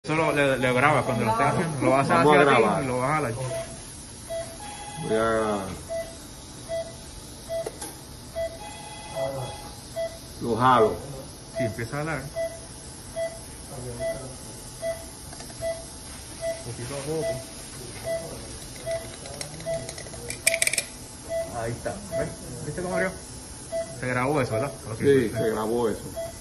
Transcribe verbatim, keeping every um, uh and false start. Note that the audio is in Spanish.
Eso lo, le, le grabas cuando lo estés haciendo. Lo vas a Vamos a hacer grabar. así y lo vas a jalar. Voy a... Lo jalo. Sí, empieza a jalar. Poquito a poco. Ahí está. ¿Ves? ¿Viste cómo abrió? Se grabó eso, ¿verdad? Sí, se grabó eso.